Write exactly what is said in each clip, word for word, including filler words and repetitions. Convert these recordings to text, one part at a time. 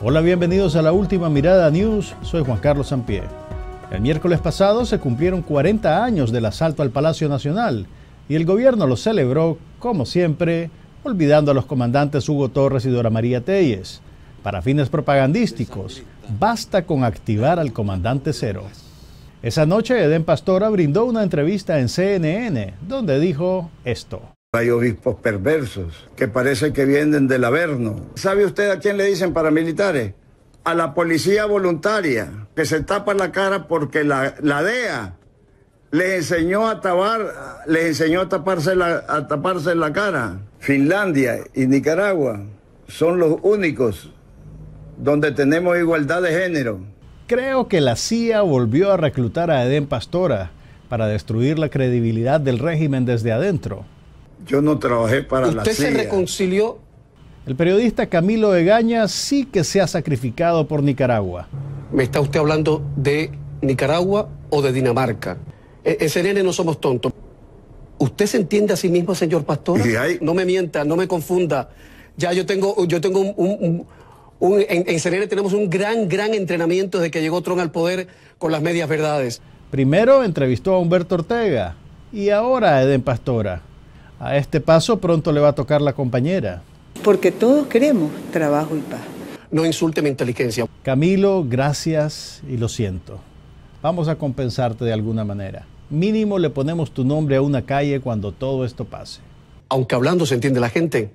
Hola, bienvenidos a la Última Mirada News, soy Juan Carlos Sampié. El miércoles pasado se cumplieron cuarenta años del asalto al Palacio Nacional y el gobierno lo celebró, como siempre, olvidando a los comandantes Hugo Torres y Dora María Telles. Para fines propagandísticos, basta con activar al comandante Cero. Esa noche, Edén Pastora brindó una entrevista en C N N, donde dijo esto. Hay obispos perversos que parece que vienen del Averno. ¿Sabe usted a quién le dicen paramilitares? A la policía voluntaria, que se tapa la cara porque la, la D E A les enseñó a tapar, les enseñó a taparse, la, a taparse la cara. Finlandia y Nicaragua son los únicos donde tenemos igualdad de género. Creo que la C I A volvió a reclutar a Edén Pastora para destruir la credibilidad del régimen desde adentro. Yo no trabajé para la C I A. ¿Usted se reconcilió? El periodista Camilo Egaña sí que se ha sacrificado por Nicaragua. ¿Me está usted hablando de Nicaragua o de Dinamarca? En C N N no somos tontos. ¿Usted se entiende a sí mismo, señor Pastora? Hay... No me mienta, no me confunda. Ya yo tengo, yo tengo un... un, un, un en, en C N N tenemos un gran, gran entrenamiento desde que llegó Trump al poder con las medias verdades. Primero entrevistó a Humberto Ortega y ahora a Edén Pastora. A este paso pronto le va a tocar la compañera. Porque todos queremos trabajo y paz. No insulte mi inteligencia. Camilo, gracias y lo siento. Vamos a compensarte de alguna manera. Mínimo le ponemos tu nombre a una calle cuando todo esto pase. Aunque hablando se entiende la gente,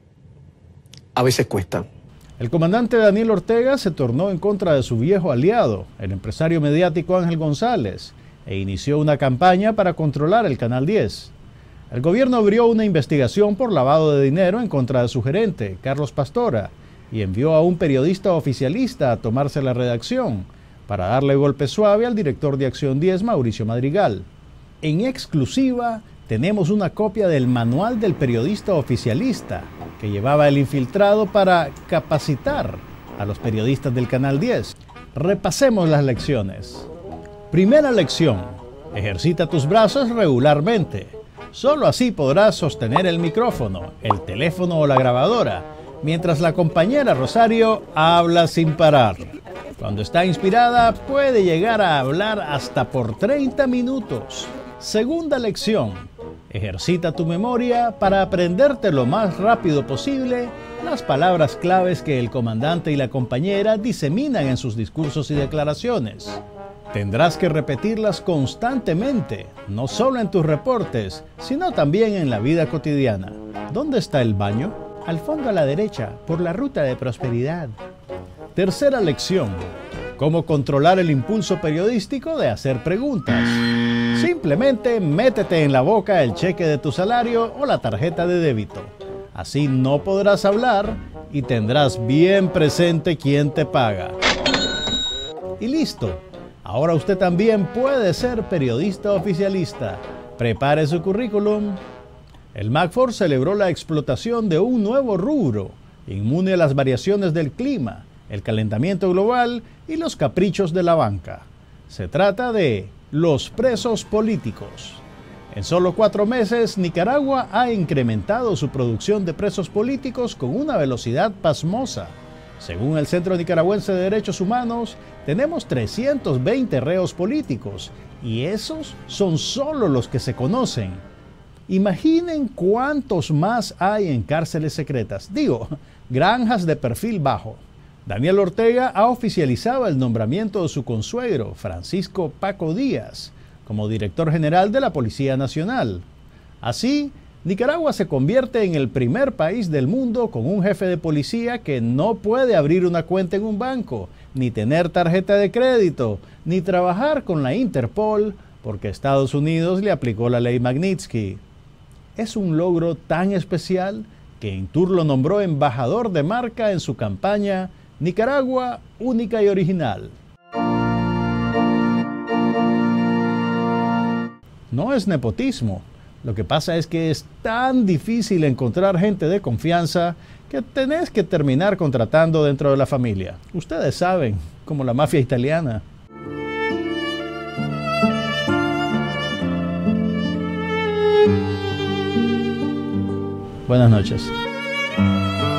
a veces cuesta. El comandante Daniel Ortega se tornó en contra de su viejo aliado, el empresario mediático Ángel González, e inició una campaña para controlar el Canal diez. El gobierno abrió una investigación por lavado de dinero en contra de su gerente, Carlos Pastora, y envió a un periodista oficialista a tomarse la redacción para darle golpe suave al director de Acción diez, Mauricio Madrigal. En exclusiva, tenemos una copia del manual del periodista oficialista que llevaba el infiltrado para capacitar a los periodistas del Canal diez. Repasemos las lecciones. Primera lección: ejercita tus brazos regularmente. Solo así podrás sostener el micrófono, el teléfono o la grabadora, mientras la compañera Rosario habla sin parar. Cuando está inspirada, puede llegar a hablar hasta por treinta minutos. Segunda lección: ejercita tu memoria para aprenderte lo más rápido posible las palabras claves que el comandante y la compañera diseminan en sus discursos y declaraciones. Tendrás que repetirlas constantemente, no solo en tus reportes, sino también en la vida cotidiana. ¿Dónde está el baño? Al fondo a la derecha, por la ruta de prosperidad. Tercera lección: cómo controlar el impulso periodístico de hacer preguntas. Simplemente métete en la boca el cheque de tu salario o la tarjeta de débito. Así no podrás hablar y tendrás bien presente quién te paga. Y listo. Ahora usted también puede ser periodista oficialista. Prepare su currículum. El MACFOR celebró la explotación de un nuevo rubro, inmune a las variaciones del clima, el calentamiento global y los caprichos de la banca. Se trata de los presos políticos. En solo cuatro meses, Nicaragua ha incrementado su producción de presos políticos con una velocidad pasmosa. Según el Centro Nicaragüense de Derechos Humanos, tenemos trescientos veinte reos políticos y esos son solo los que se conocen. Imaginen cuántos más hay en cárceles secretas, digo, granjas de perfil bajo. Daniel Ortega ha oficializado el nombramiento de su consuegro, Francisco Paco Díaz, como director general de la Policía Nacional. Así, Nicaragua se convierte en el primer país del mundo con un jefe de policía que no puede abrir una cuenta en un banco, ni tener tarjeta de crédito, ni trabajar con la Interpol, porque Estados Unidos le aplicó la ley Magnitsky. Es un logro tan especial que Intur lo nombró embajador de marca en su campaña Nicaragua única y original. No es nepotismo. Lo que pasa es que es tan difícil encontrar gente de confianza que tenés que terminar contratando dentro de la familia. Ustedes saben, como la mafia italiana. Buenas noches.